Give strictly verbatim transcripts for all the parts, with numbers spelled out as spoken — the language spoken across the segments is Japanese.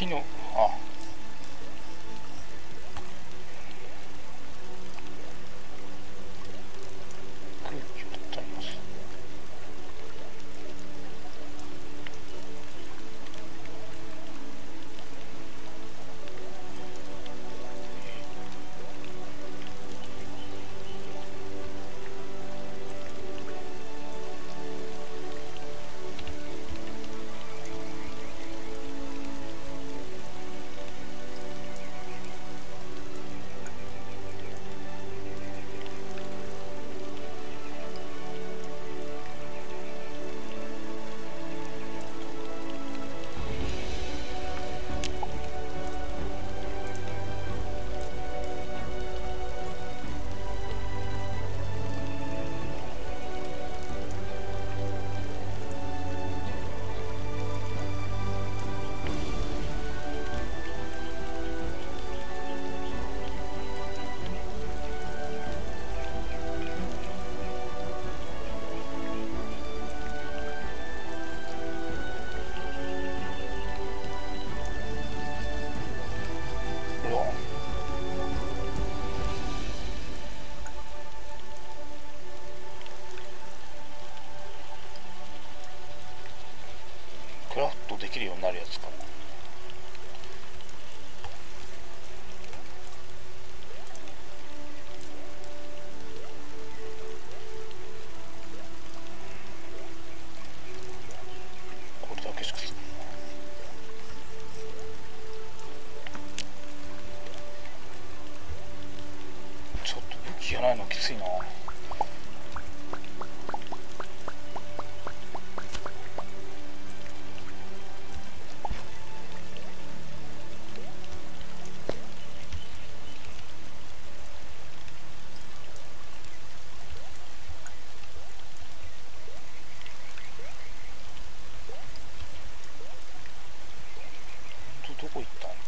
木のあ空気を取ります。クラフトできるようになるやつかな。これだけしか作る。ちょっと武器がないのきついな。どこ行ったの？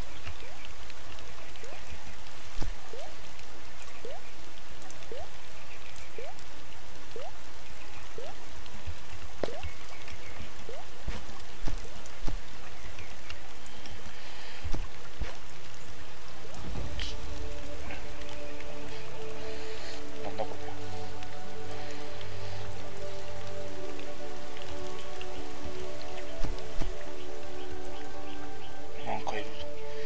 なんだこれ。なんかいるぞ。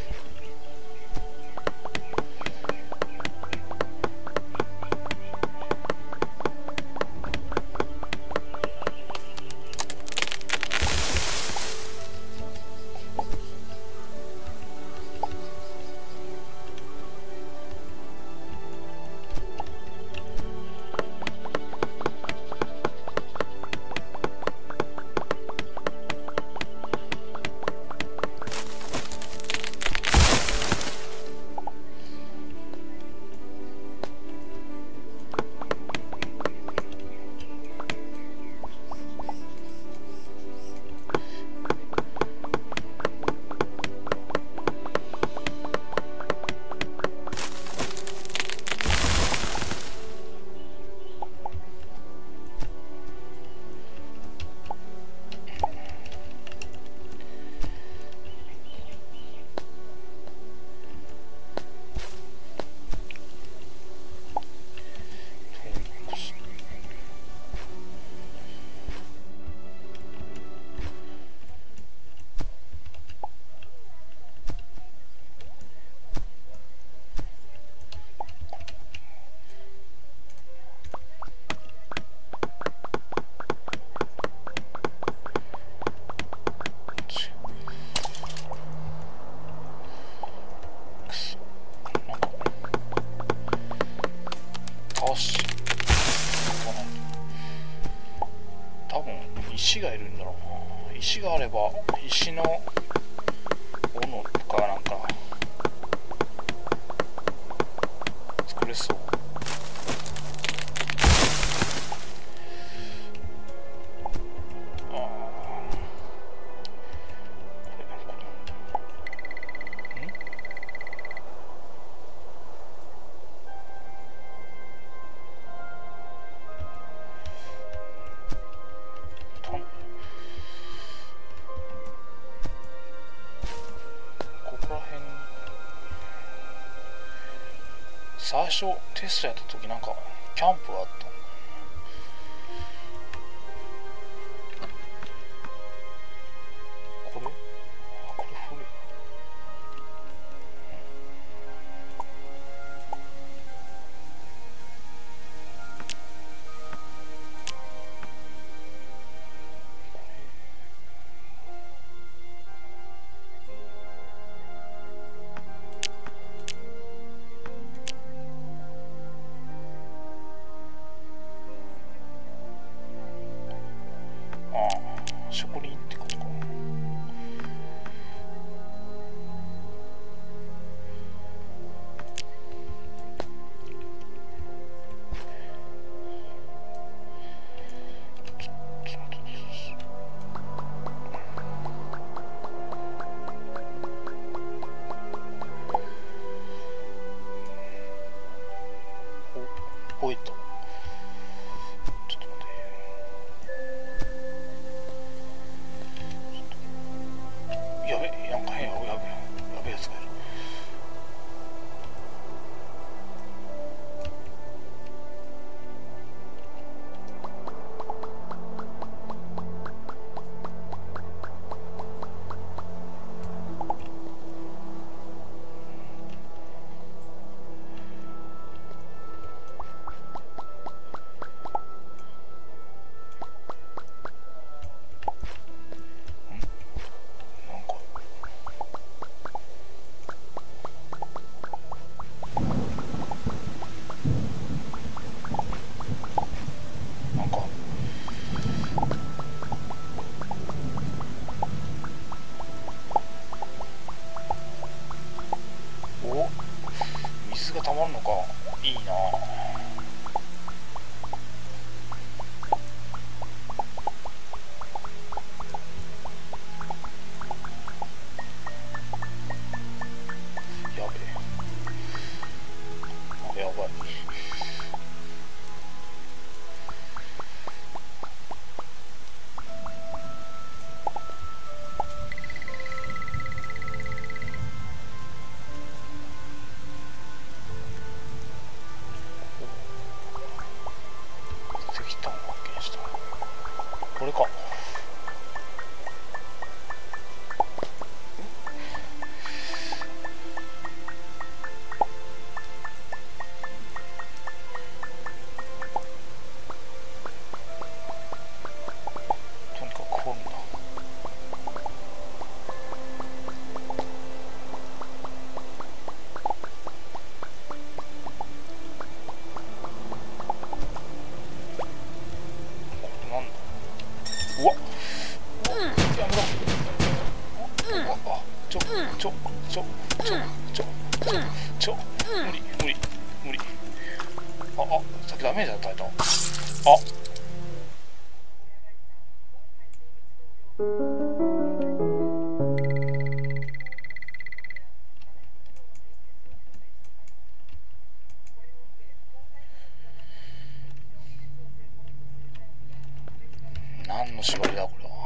よし。多分石がいるんだろうな。石があれば石の斧とかなんか作れそう。 最初テストやった時なんかキャンプがあった。これあこれ古い。職人ってことか。お、覚えた。水が溜まるのか、いいな。やべえ、やばい。これか。とにかく掘るんだ。うわっ、やめろ。あ、ちょ、ちょ、ちょ、ちょ、ちょ、ちょ、ちょ、無理、無理、無理。あ、あ、さっきダメージ与えた。あ。何の縛りだこれは。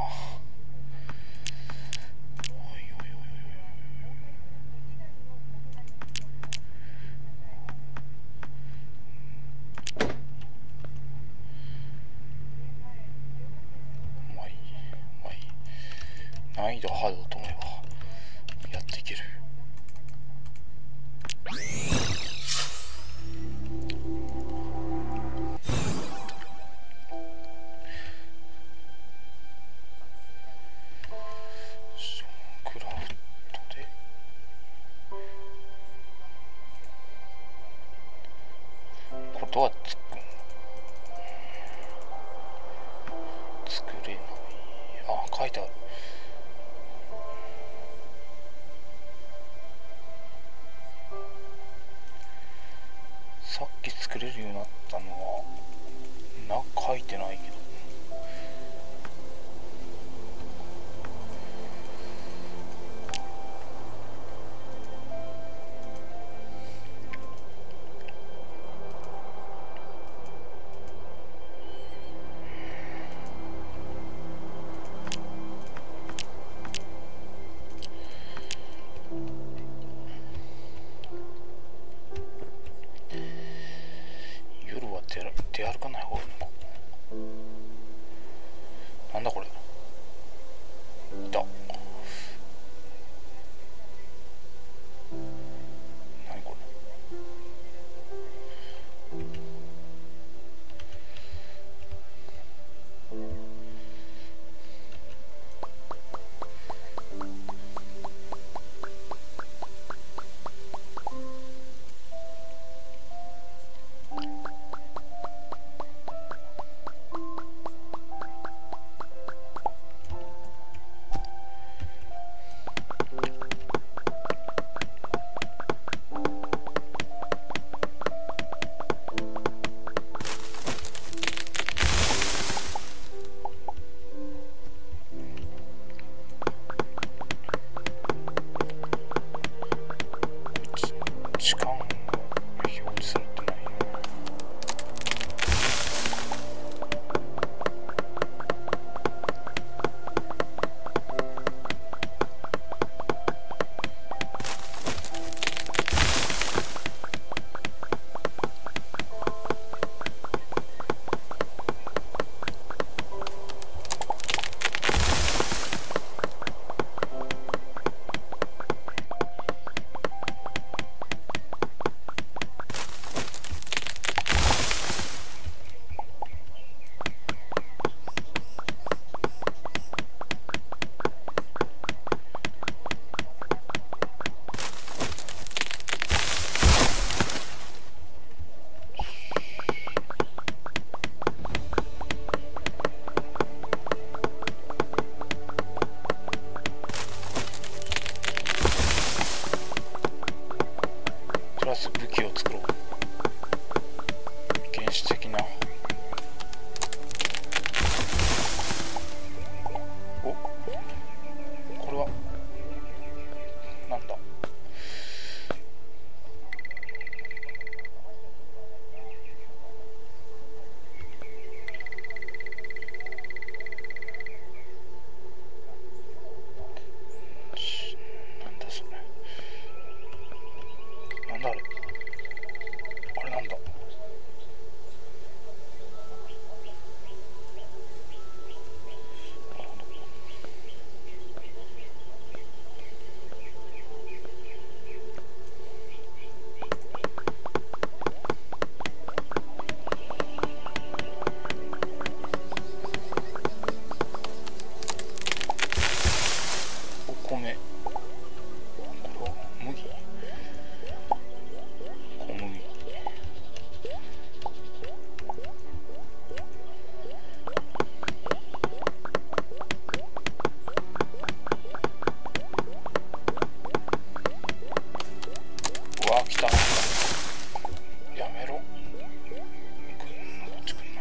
まあいい、まあいい。難易度ハードだと思えばやっていける。クラフトでこれどうやって作るの？作れない。あ、書いてある。さっき作れるようになったのはな、書いてないけど。 れは麦、小麦。うわ来た。やめろ。こっち来んな。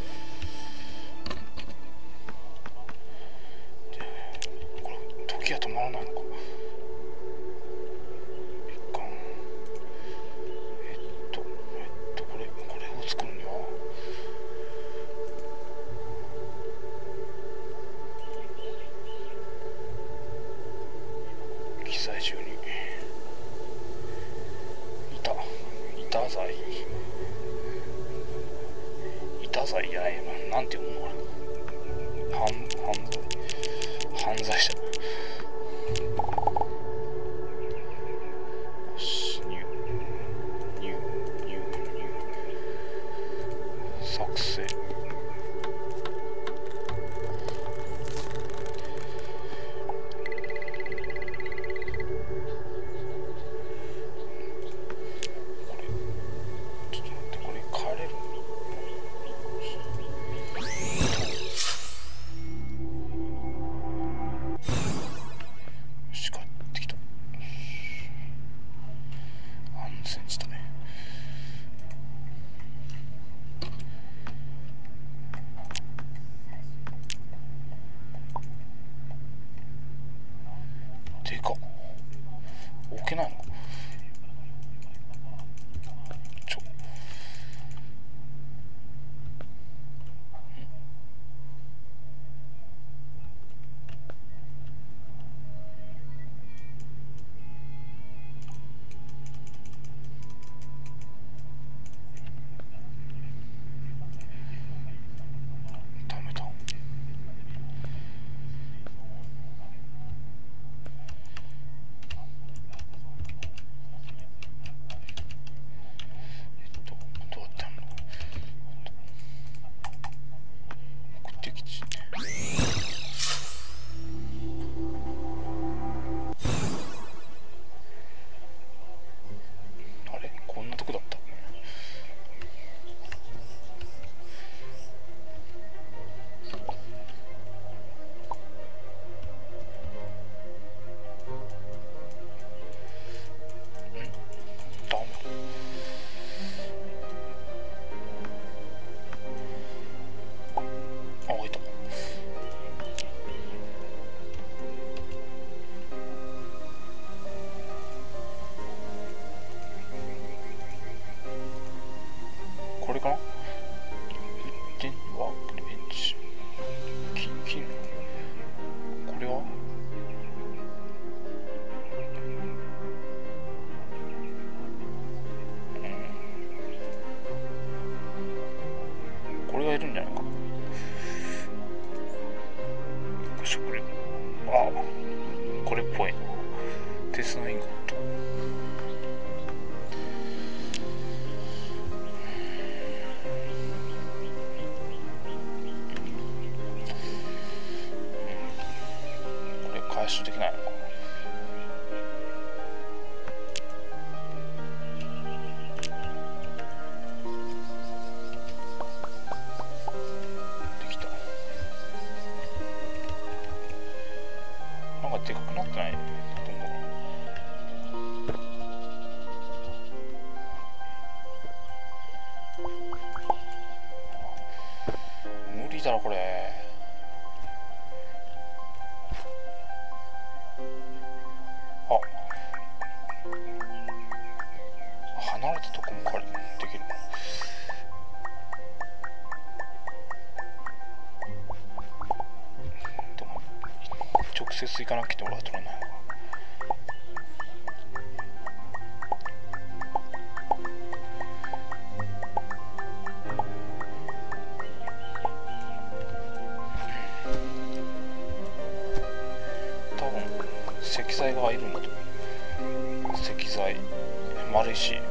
これ時は止まらないのか。一貫。えっとえっとこれこれを作るには機材中に板板材板材じゃないよな、なんていうのこれ。犯犯罪犯罪者。よし、入入入入作成。でかっ。置けないのか。ちょダメだ。これかな。一点ワークベンチ。き絹。これは。うん。これがいるんじゃないか。よいしょ、これ。あ、これっぽいな。鉄のインゴット。回収できないのか。できた。なんかでかくなってない？どんどん。無理だろこれ。離れたとこも借りできる。でも直接行かなくて俺は取れないのか。多分石材がいるんだと思う。石材、丸石。